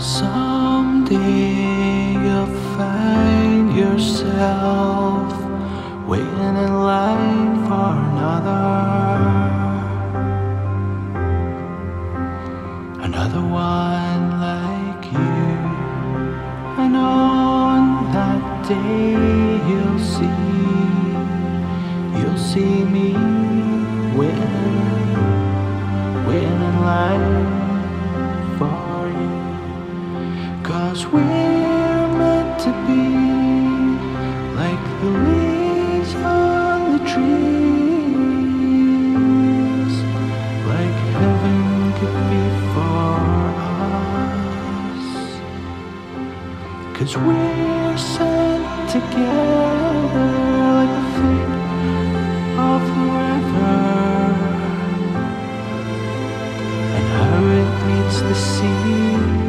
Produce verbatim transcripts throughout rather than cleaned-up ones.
Someday you'll find yourself waiting in line for another, another one like you. And on that day you'll see, you'll see me waiting, waiting in line for you. 'Cause we're meant to be like the leaves on the trees, like heaven could be for us. 'Cause we're sent together like the fate of the river, and how it meets the sea.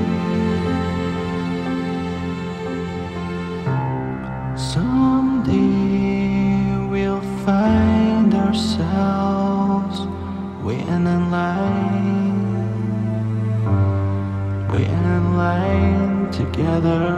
Someday we'll find ourselves waiting in line, waiting in line together.